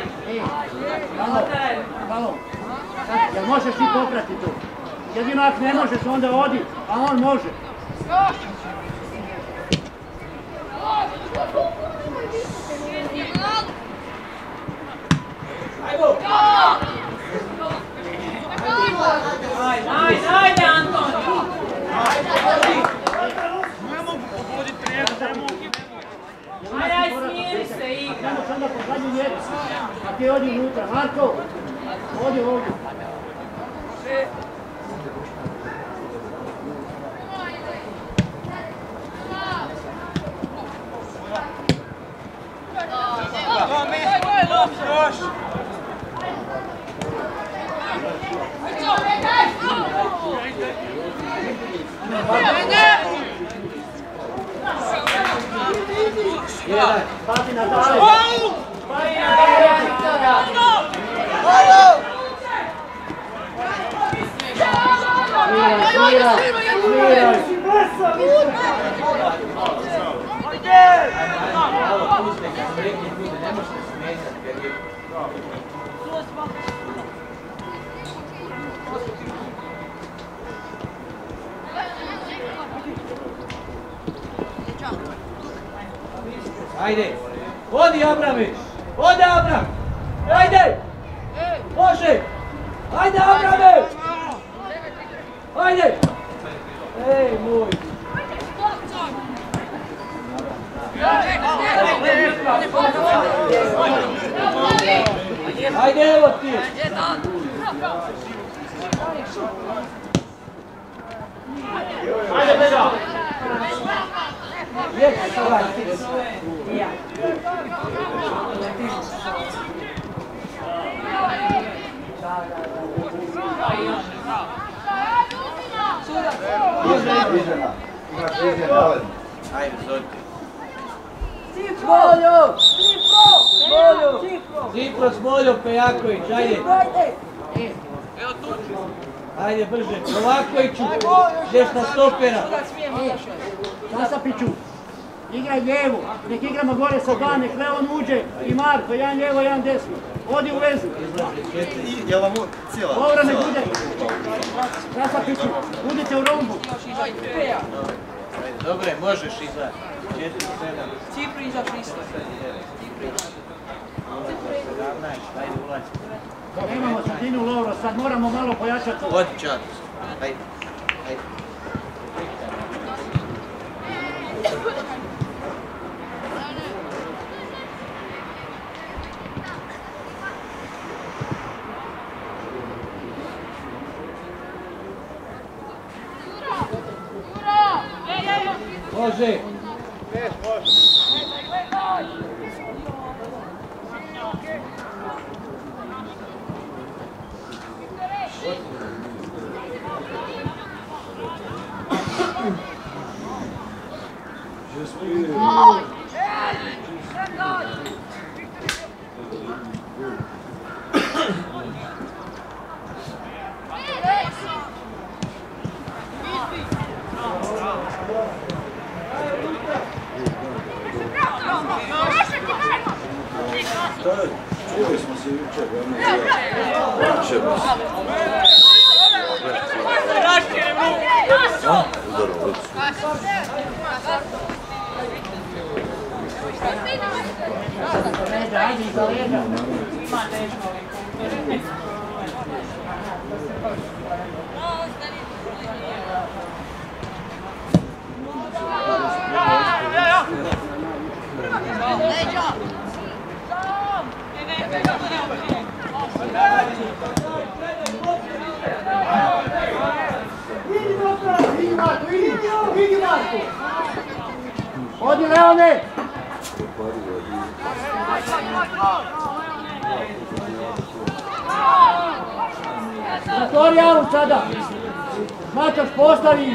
Halo, jel možeš ti poprati tu? Jedino ako ne možeš, onda odi, a on može. Ajde, Antonio! Ne mogu pogoditi prijedu, ne mogu. Ajde, smiri se, igra! Nemo sada po zadnju mjeru, a ti odi unutra. Marko, odi ovdje. Ajde! Pazi na dalje! Pazi na dalje! Ajde! Odi Abrame! Ode Abram! Ajde! Može! Ajde Abrame! Ajde! Ej moj! Ajde evo ti! Ajde Beda! Jesi ovaj! Ajde, zodite. Cipro, Smoljo, Pejaković, ajde! Ajde brže, Kovakoviću, ideš na stopera! Zasapiću, igraj lijevu, nek igramo gore sa dva, nek Leon uđe i Marko, jedan lijevo, jedan desno. Odi u vezu. Jel vam cijela? Dobro nek bude. Zasapiću, budite u rombu. Dobre, možeš izaći. 4, 7. Cipru izaš isto. 17, ajde ulazi. Nemamo sredinu Lovro, sad moramo malo pojačati. Odi čat. Ajde. Ajde. Može! Čuli smo se jučer, Ajde, iza lega. Odi Leone! Zatvori aut sada! Matoš postavi!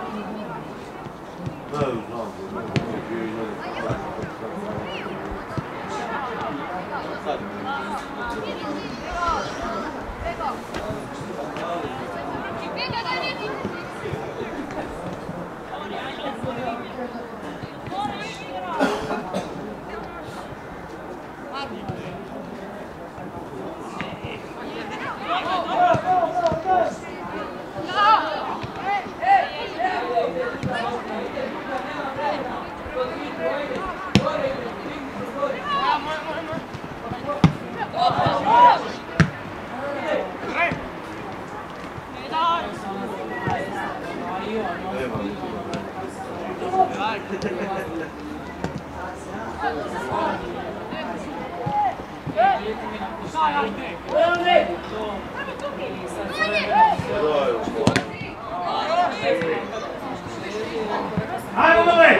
Ajmo dole!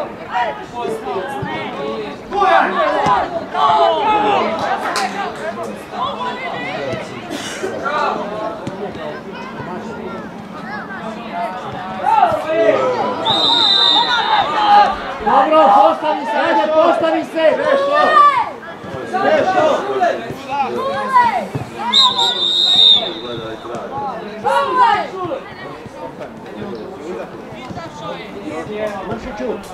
Bojan! Dobro, postavi se, ajde, postavi se! Mršiću!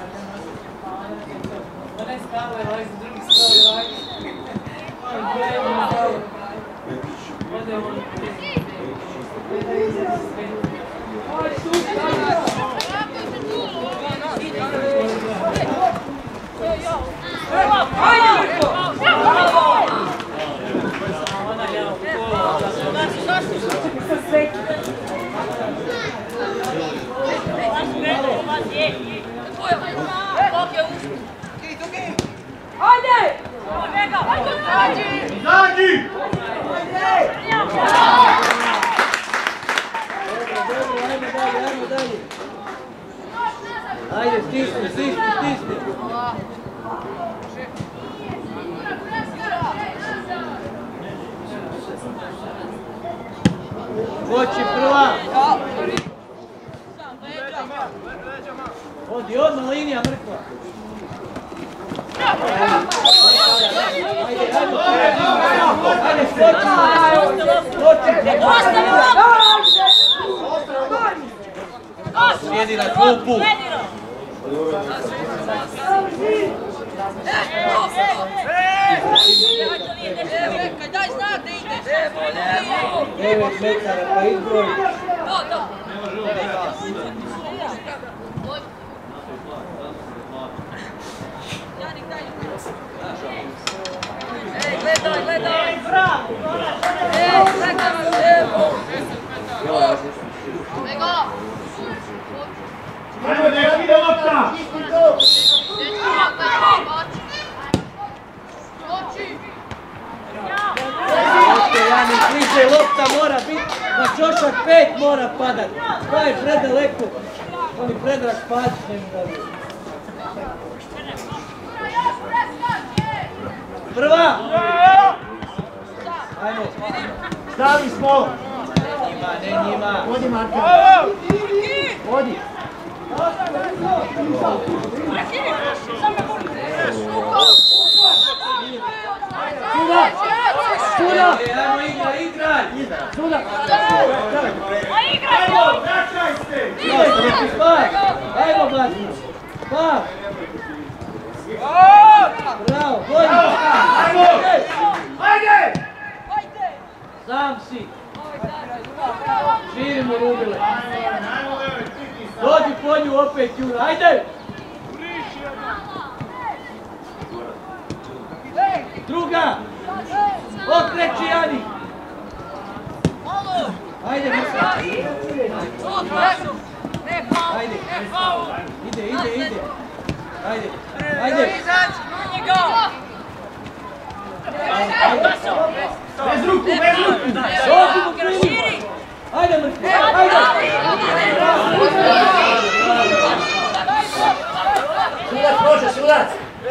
Ajde, stisni, stisni, stisni. Koči prva. Odi odmah linija mrkva. Ajde, ajde, skoči. Sjedi na klupu. Daj znak da ideš. 9 metara pa izbroj. Gledaj, gledaj. Ajmo da je ide lopta! Jani, bliže lopta mora biti, na čošak 5 mora padat. Kaj je predaleko? Oni Predrag Pačić ne mi da bi. Prva! Ajmo. Stavi smo! Ne njima. Odi Marko! Odi! Suda! Suda! Ajmo igraj! Suda! Ajmo Blatnić! Spav! Bravo, bolji! Ajde! Sam si! Širimo rubile! Dođi po nju opet, Jura, ajde! Druga! Okreći, Jani! Ajde, Mrka! Ajde! Ide! Ajde! Bez ruku! Dođi mu krivu! Ajde, Mrka! Ajde! Sudac može, sudac!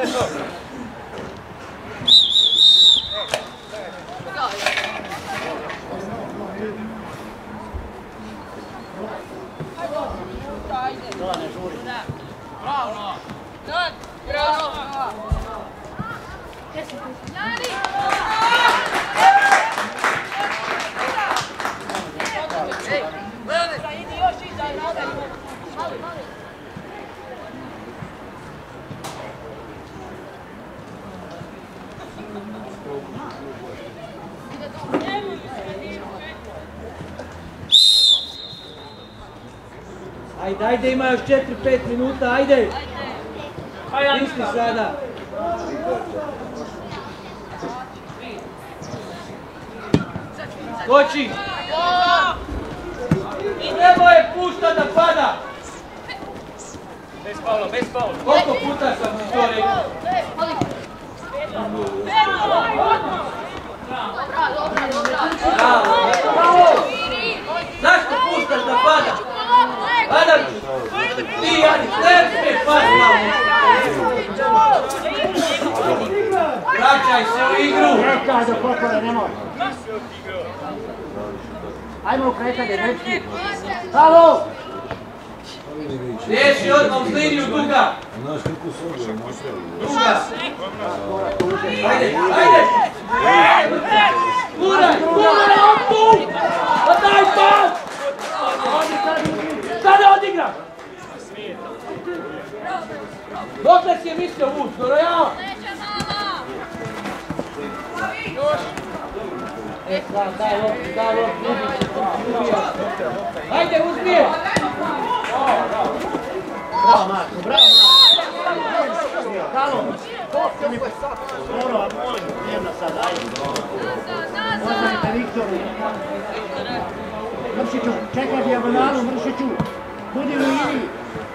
Ajde, ima još 4-5 minuta, ajde! Misli sada! Skoči! Nemoj pušta da pada! Bez faula, bez faula. Koliko puta sam ti to rekao? Bravo! Zašto puštaš da pada? Padam! Ti, Jani, ne smiješ pasti! Vraćaj se u igru! Čekaj do pokore, nemoj! Ajmo u kretanje, Mečki! Bravo! Riješi odmah uz liniju duga. Duga. Ajde, ajde. Guraj, guraj, otpu! Pa daj pas! Sada odigra! Dokle si je mislio vuć, Dorojao? Daj loptu, ajde, uzmi je! Bravo, Marko, bravo, Marko! Halo! Molim, dnevno sad, ajde! Ostanite Viktoru! Mršiću, čekaj dijagonalu, Mršiću! Budi u liniji!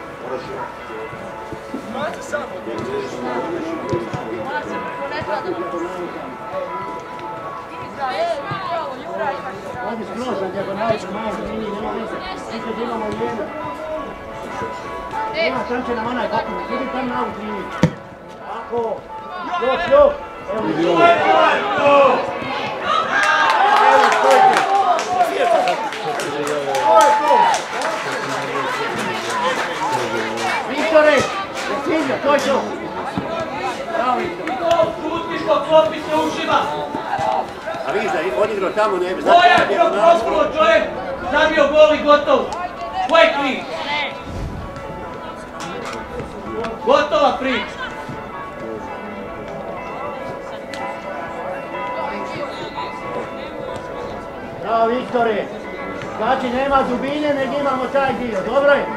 Ovdje skroz na dijagonalu, malo u liniji, nema veze. Mislim da imamo jedno. Ima, tam će nam onaj bakon, budi tam na u liniji. Tako, još! Evo i to! Evo, stojite! Viktore, Silvio, to je to! Bravo, Viktore! Šutiško, klopi se ušima! A vidiš da odigrao tamo ne bi... Bojan bio propulo čovjek, zabio gol i gotov! Ko je kriv? Gotova priča! Bravo, Viktore! Znači, nema dubine, nego imamo taj dio, dobro je?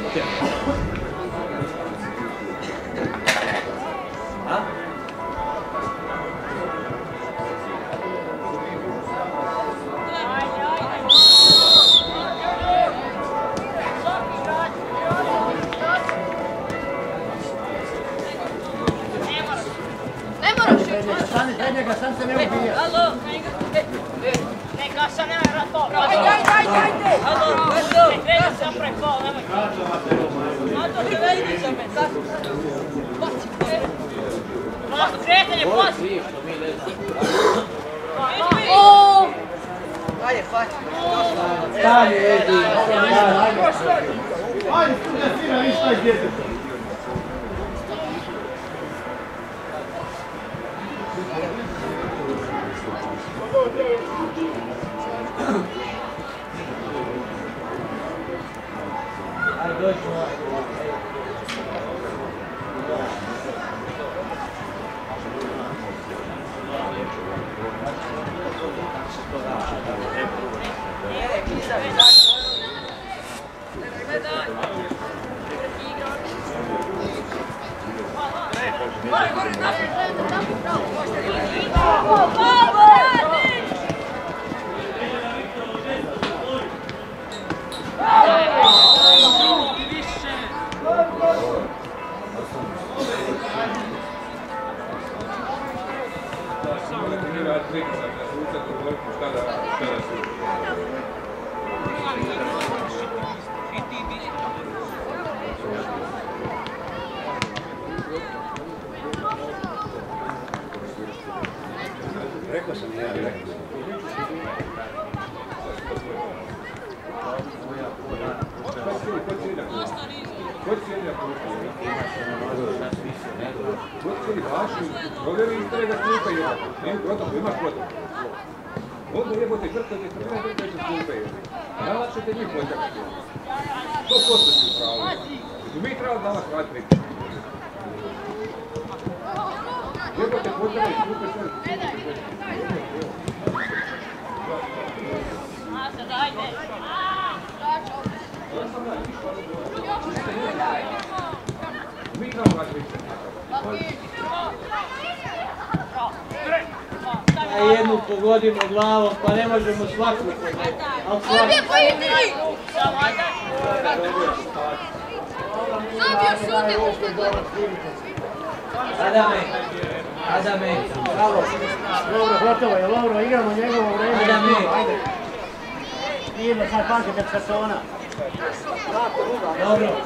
Stani pred njega, sam se ne ubija. Alo, neka se ne rato. Ajde. Alo, ne kreni se napravi pol, nemoj. Mato, ti vedite za me, tako. Mato, kretanje, posti. Ajde, fajte. Stani, Edi. Ajde, studia sina, vi šta idete. Ajde, dođemo. Rekao sam ja, rekao. Onda jebote krka gdje treba da će slupe. Najlakše te njih pođakati. 100% si u pravu. I mi treba da vas vrati neki. Jebote pođaka i slupe sve. Mi treba vrati neki. A jednu pogodimo glavom, pa ne možemo svaku pogoditi. Ali svaku. Adame, bravo. Dobro, gotovo je, Lovro, igramo njegovo vreme. Ajde. Mirno, sad pamćete kartona. Dobro.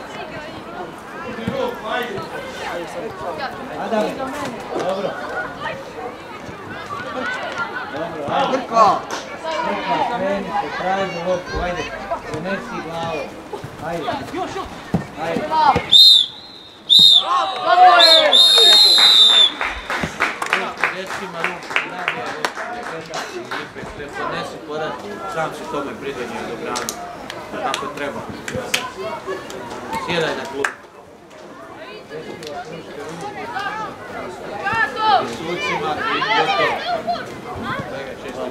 Adame, dobro. Dobro, ajde. Krka, kreni se, traži loptu, ajde. Donesi glavu. Ajde. Ajde. Dečkima ruku, podnesi poraz, sam si tome pridonio do branu, kako treba. Sjedaj na klub. I sucima i gotovo. Svega često.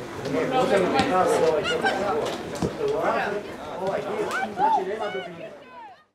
Ovaj dio, znači nema dobine.